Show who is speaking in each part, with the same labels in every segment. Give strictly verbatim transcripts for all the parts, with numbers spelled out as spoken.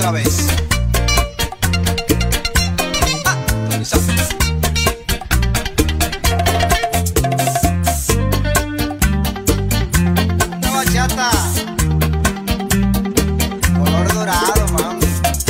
Speaker 1: otra vez. Ah, una bachata color dorado, mami.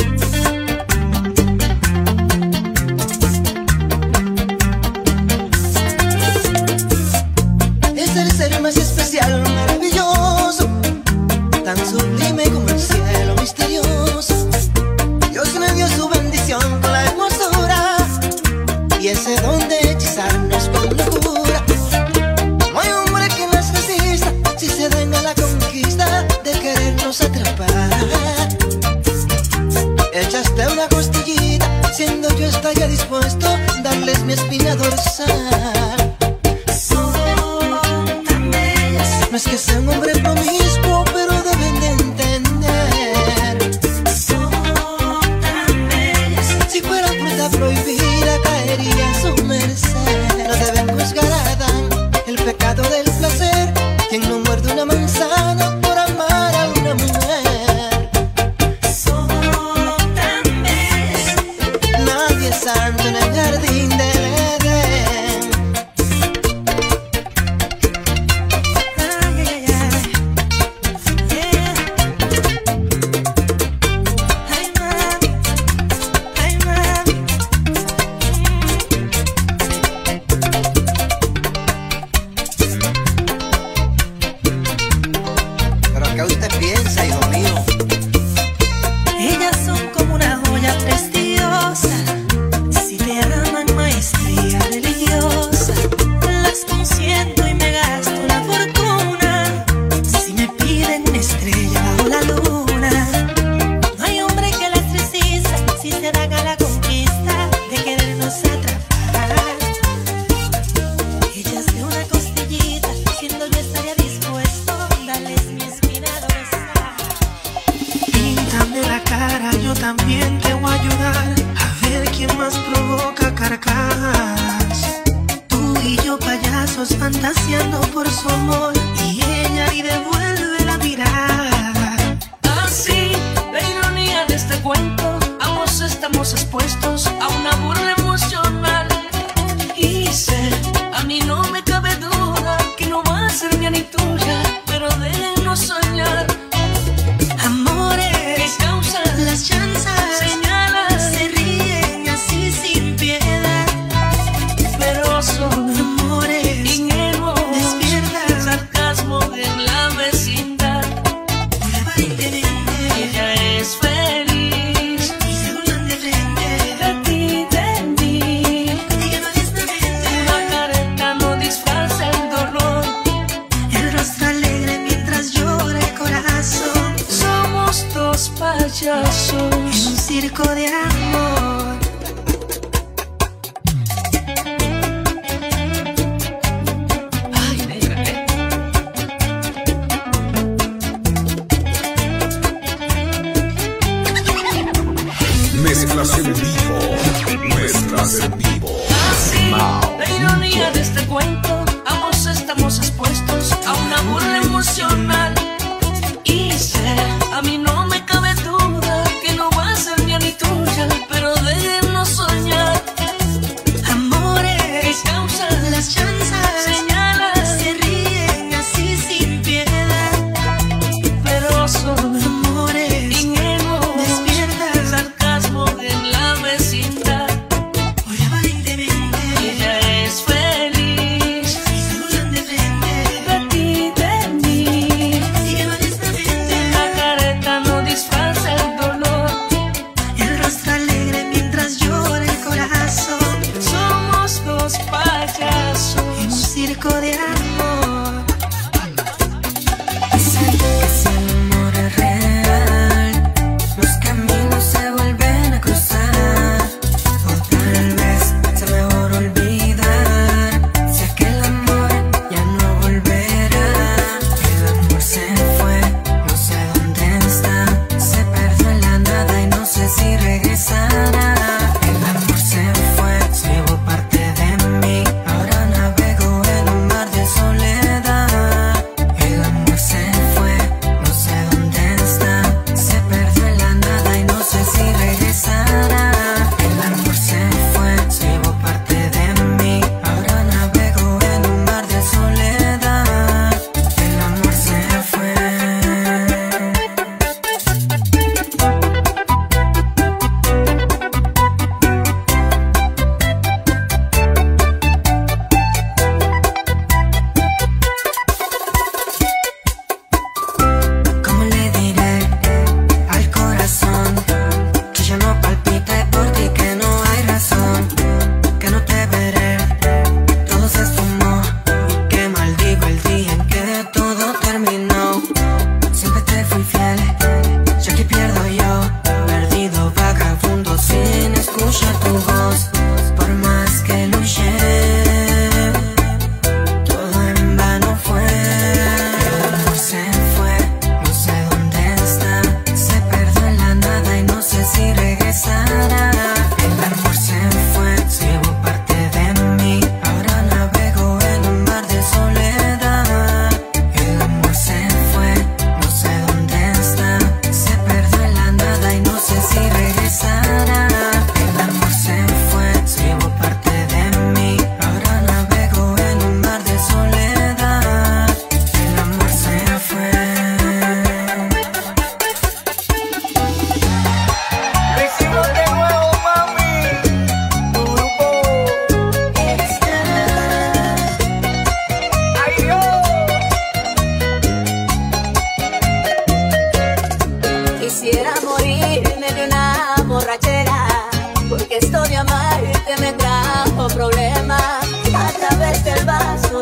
Speaker 2: Es el ser más especial, maravilloso, tan sublime como el cielo misterioso. Dios me dio su bendición con la hermosura y ese don de hechizarnos con locura. No hay hombre que nos resista si se den a la conquista de querernos atrapar. Echaste una costillita, siendo yo estaría dispuesto a darles mi espina dorsal. Son tan bellas, no es que sea un hombre promiscuo, pero deben de entender. Son tan bellas, si fuera fruta prohibida caería en su merced. No deben juzgar a Adán el pecado del placer, quien no muerde una manzana por amar a una mujer. Son tan bellas, nadie es santo en el jardín del Edén. Ay, ay, ay. Yeah. Ay, mami, ay, mami.
Speaker 1: Pero ¿qué usted piensa, hijo mío?
Speaker 2: Ellas son como una joya preciosa, si te aman maestría religiosa. Las consiento y me gasto una fortuna, si me piden una estrella bajo la luna. No hay hombre que las resista si se dan a la conquista de querernos atrapar. Ellas de una costillita, siendo yo estaría dispuesto a darles mi espina dorsal. Píntame la cara, yo también te voy a ayudar a ver quién más provoca carcajadas. Tú y yo payasos fantaseando por su amor y ella ni devuelve la mirada.
Speaker 3: Así, la ironía de este cuento, ambos estamos expuestos a una burla emocional. Y sé, a mí no me cabe duda que no va a ser mía ni tuya, pero déjenos soñar.
Speaker 2: Amores,
Speaker 3: ¿Qué causan
Speaker 2: las chanzas
Speaker 3: señalas?
Speaker 2: se ríen así sin piedad.
Speaker 3: Pero son
Speaker 2: Amores,
Speaker 3: ingenuos,
Speaker 2: despierta,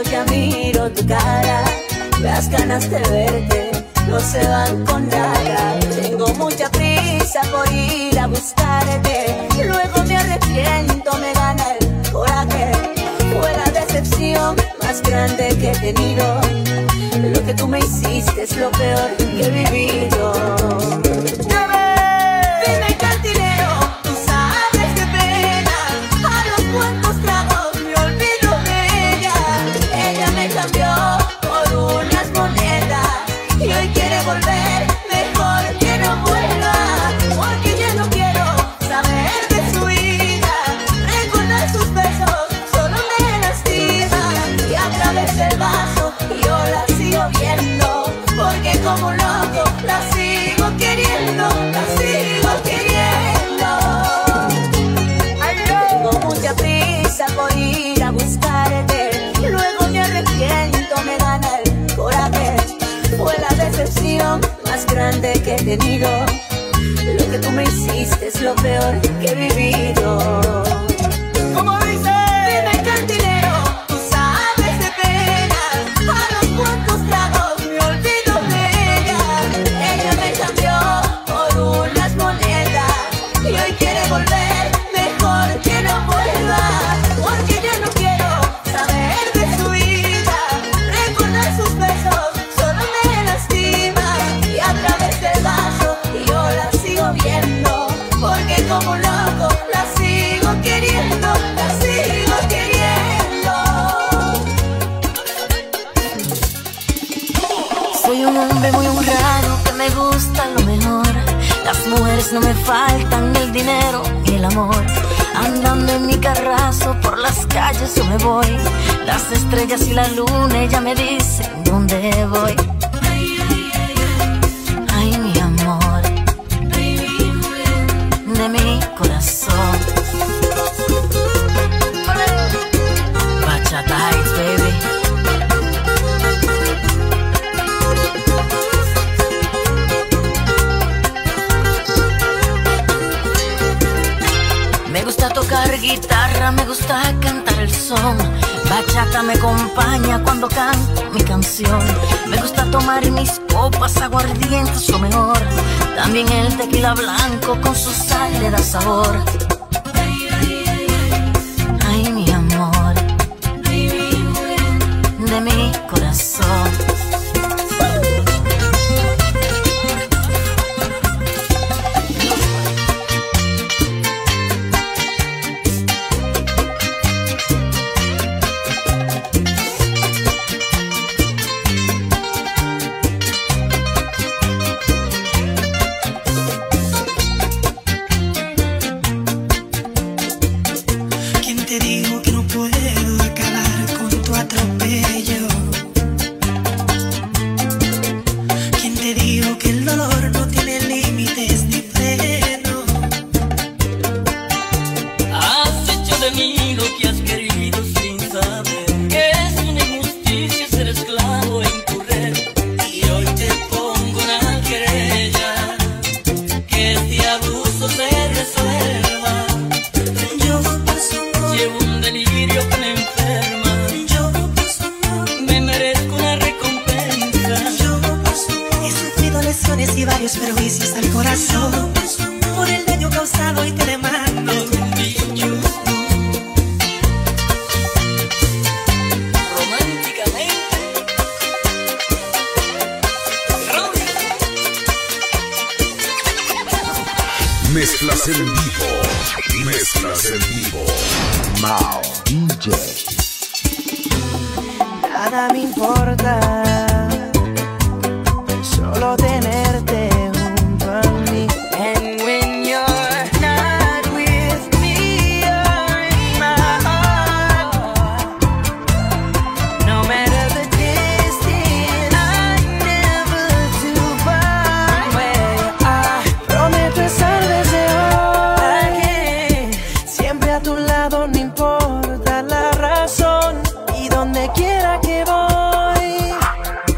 Speaker 3: ya miro tu cara, las ganas de verte no se van con nada. Tengo mucha prisa por ir a buscarte, luego me arrepiento, me gana el coraje. Fue la decepción más grande que he tenido. Lo que tú me hiciste es lo peor que he vivido. Dime, cantinero, tú sabes qué pena. A los cuantos tragos me olvido de ella. Ella me cambió por unas monedas y hoy quiere volver, mejor que no vuelva. Porque ya no quiero saber de su vida. Recordar sus besos solo me lastima. Y a través del vaso yo la sigo viendo, porque como un loco la sigo queriendo, la sigo queriendo. Tengo mucha prisa por ir a buscarte, luego me arrepiento, me gana el coraje. Fue la decepción más grande que he tenido. Lo que tú me hiciste es lo peor que he vivido. ¿Cómo dice? Dime, cantinero, tú sabes de pena. A los cuantos tragos me olvido de ella. Ella me cambió por unas monedas y hoy quiere volver, mejor que no vuelva. Porque ya no quiero saber de su vida. Recordar sus besos solo me lastima. Y a través del vaso yo la sigo viendo, porque como un loco la sigo queriendo, la sigo queriendo. Soy un hombre muy honrado que me gusta lo mejor. Las mujeres no me faltan, ni el dinero ni el amor. Andando en mi carrazo por las calles yo me voy. Las estrellas y la luna ya me dicen dónde voy. Ay, mi amor, de mi corazón. Bachata Heights, baby. Me gusta tocar guitarra, me gusta cantar el son. Bachata me acompaña cuando canto mi canción. Me gusta tomar mis copas aguardientes, lo mejor. También el tequila blanco con su sal le da sabor. Ay, mi amor, de mi corazón.
Speaker 2: Y varios perjuicios al corazón por el daño causado y te demando
Speaker 3: Románticamente
Speaker 4: Mezclas en vivo, mezclas en vivo. Mao D J.
Speaker 2: nada me importa, solo tenerte junto a mí. And when you're not with me, you're in my heart. No matter the distance, I'm never too far where you are. Prometo estar desde hoy, siempre a tu lado, no importa la razón, y donde quiera que voy.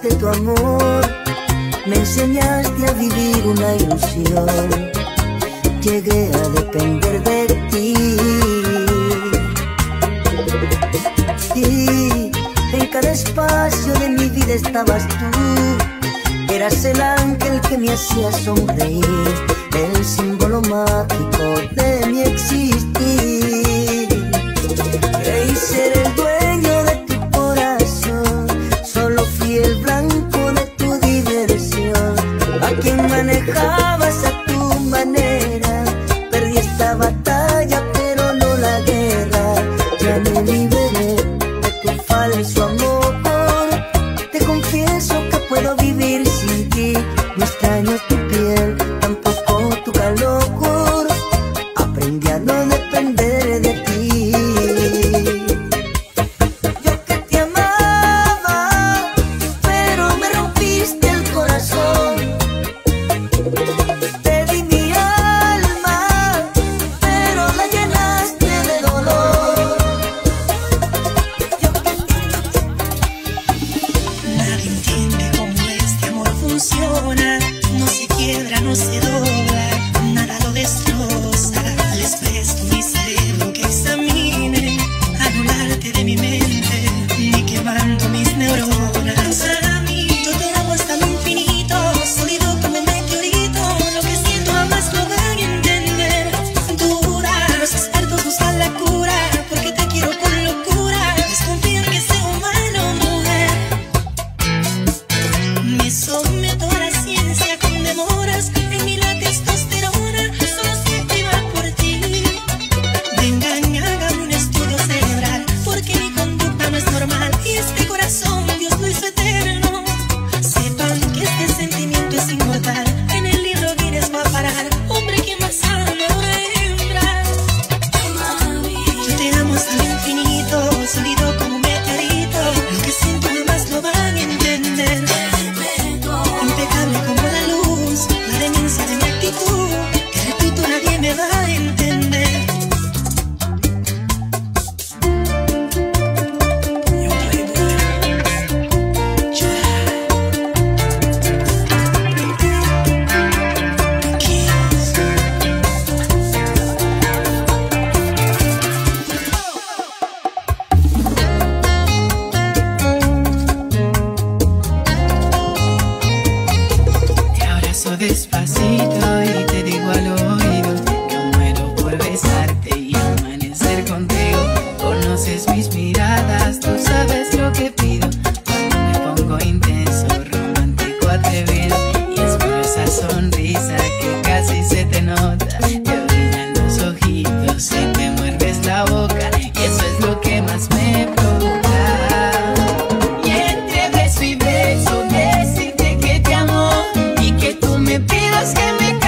Speaker 2: de tu amor, me enseñaste a vivir una ilusión. Llegué a depender de ti. Y en cada espacio de mi vida estabas tú. Eras el ángel que me hacía sonreír, el símbolo mágico de mi existir. Creí ser el dueño de tu corazón, solo fui el blanco de tu diversión, a quien manejabas a tu manera. Perdí esta batalla pero no la guerra, ya me liberé de tu falso amor. Te confieso que puedo vivir sin ti, no extraño tu piel, tampoco tu calor. Aprendí a no depender de ti. Yo que te amaba, pero me rompiste el corazón. Te di mi alma, pero la llenaste de dolor. Yo que
Speaker 5: Nadie entiende cómo este amor funciona. No se quiebra, no se dobla, nada lo destroza. Les presto mi cerebro que examine, anularte de mi mente, ni quemando mis neuronas. Para mí, yo te amo hasta lo infinito, sólido como un meteorito. Lo que siento jamás lo van a entender. Dura, los expertos buscan la cura, porque te quiero con locura. Desconfían que sea humano, mujer. Me someto a la ciencia con demoras, en mí la testosterona solo se activa por ti. Vengan, hágame un estudio cerebral, porque mi conducta no es normal y este corazón Dios lo hizo eterno. Sepan que este sentimiento es inmortal, en el libro Guinness va a parar. Hombre que más ama a una hembra. Yo te amo hasta lo infinito, sólido como un meteorito. Lo que siento jamás lo van a entender. Impecable como la luz, la demencia de mi actitud. Te repito, nadie me va a entender. Yo playboy, llorar. Kiss. Te abrazo despacito y te digo al oído que muero por besarte y amanecer contigo. Conoces mis miradas, tú sabes lo que pido. Cuando me pongo intenso, romántico, atrevido, y es por esa sonrisa que casi se te nota. Te brillan los ojitos, se te muerdes la boca, y eso es lo que más me provoca. Y entre beso y beso decirte que te amo y que tú me pidas que me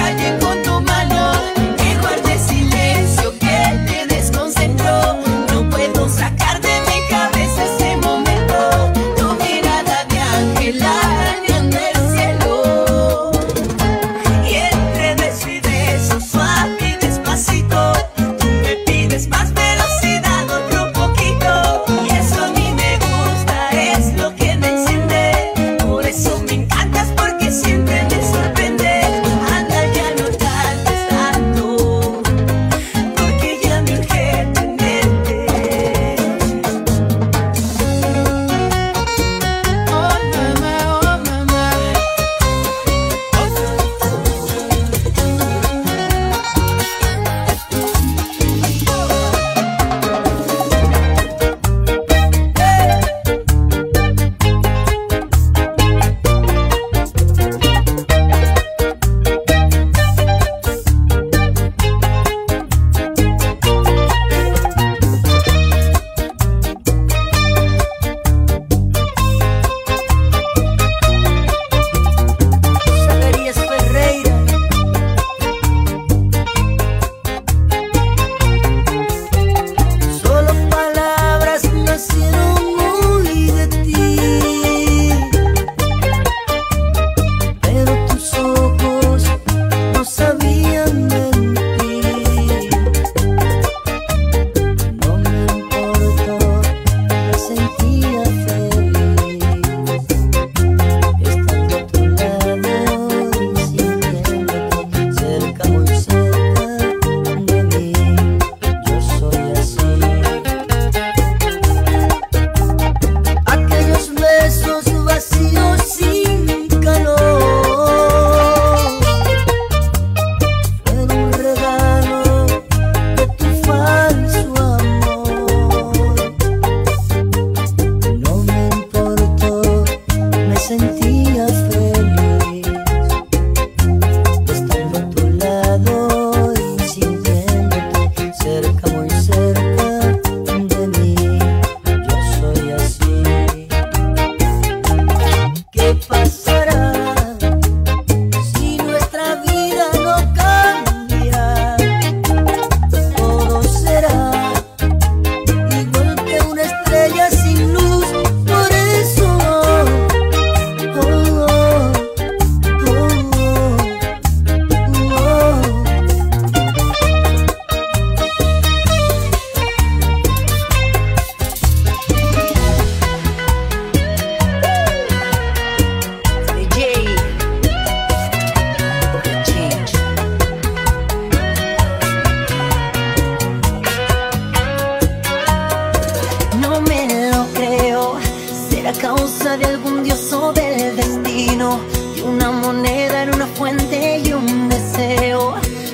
Speaker 2: un deseo,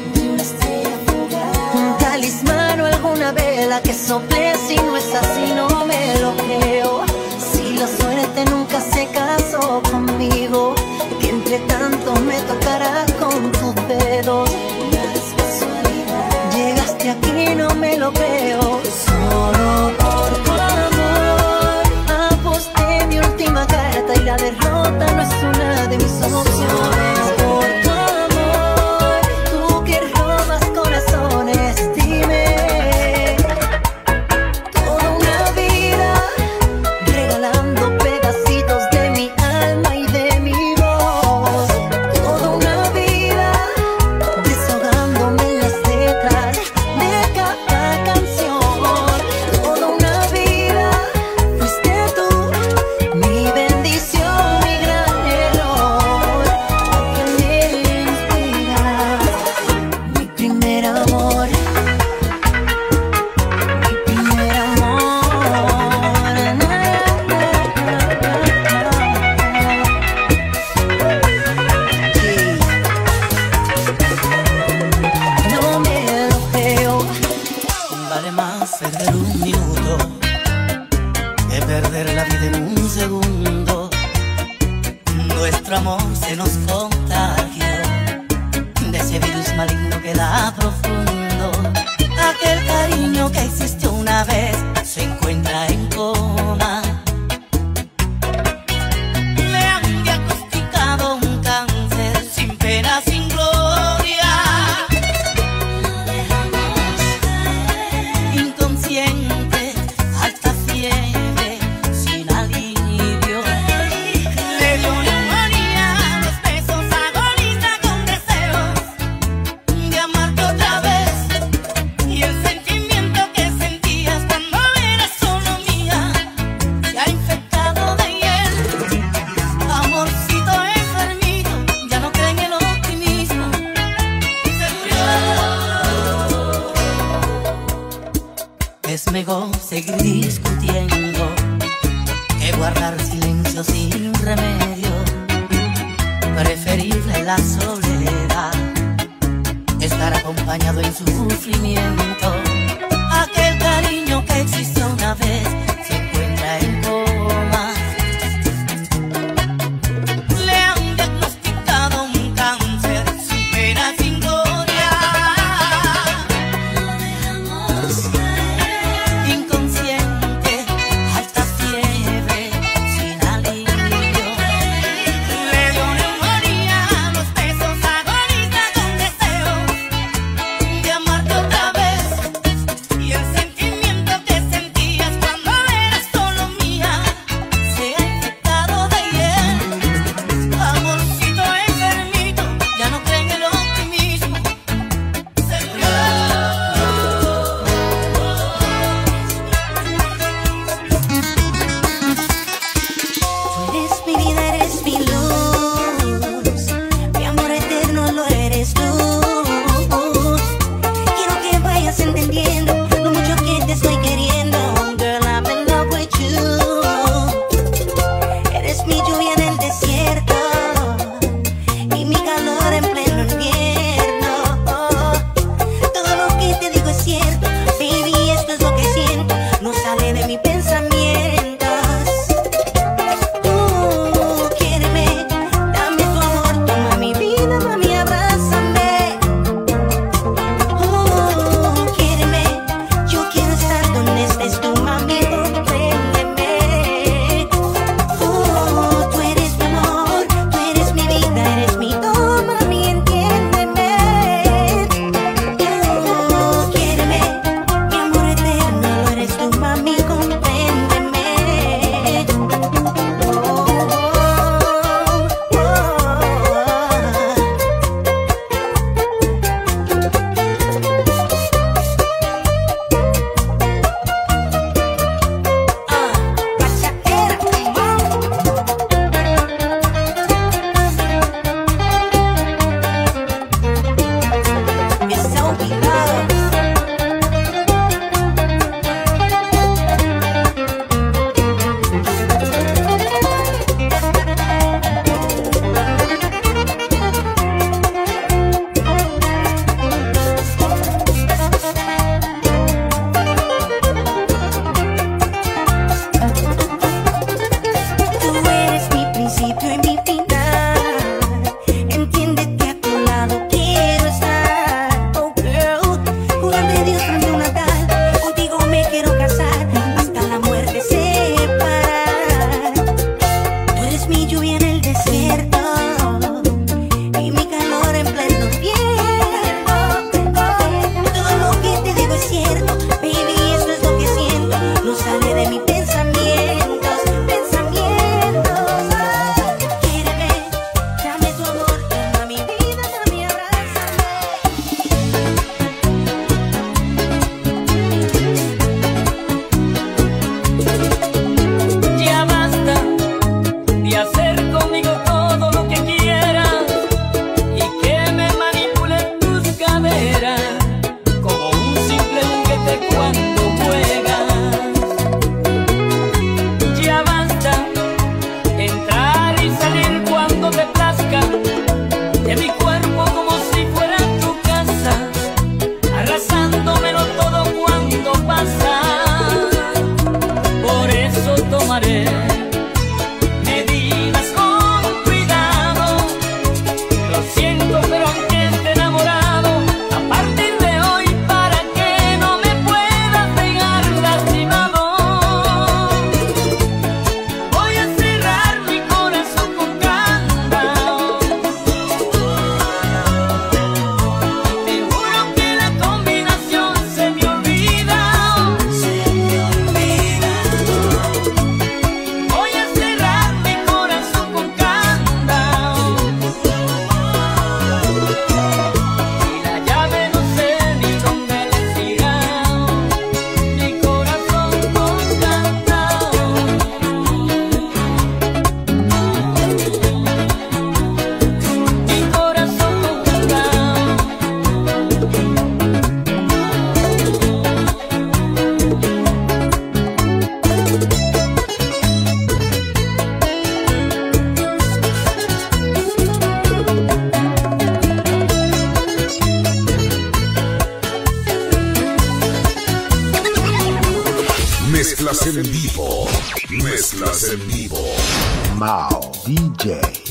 Speaker 2: un talismán o alguna vela que sople. Si no es así no me lo creo. Si la suerte nunca se casó conmigo, que entre tanto me tocará con tus dedos. Llegaste aquí, no me lo creo. Solo por tu amor aposté mi última carta y la derrota no es una de mis opciones. Por tu amor, tú que robas corazones, dime. Toda una vida regalando pedacitos de mi alma y de mi voz. Toda una vida desahogándome en las letras de cada canción. Toda una vida fuiste tú, mi bendición, mi gran error, que me inspira, mi primer amor, mi primer amor. Na, na, na, na. No me lo creo.
Speaker 6: Vale más perder un minuto que perder la vida en un segundo. Nuestro amor se nos contagió de ese virus maligno que da profundo. Aquel cariño que existió una vez se encuentra en coma. Le han diagnosticado un cáncer sin pena, sin gloria. Inconsciente, alta fiebre, sin alivio. Le dio neumonía, los besos agoniza con deseos de amarte otra vez. Y el sentimiento que sentías cuando eras solo mía se ha infectado de hiel. Amorcito enfermito, ya no cree en el optimismo, se murió. Es mejor seguir discutiendo que guardar silencio sin remedio. Preferible la soledad, estar acompañado en sufrimiento. Aquel cariño que existió una vez se encuentra en coma. Le han diagnosticado un cáncer sin pena, sin gloria. Inconsciente, alta fiebre, sin alivio. Le dio neumonía, los besos agoniza con deseos de amarte otra vez. Y el sentimiento que sentías cuando
Speaker 4: Mezclas en vivo. Mezclas en vivo.
Speaker 7: Mao D J.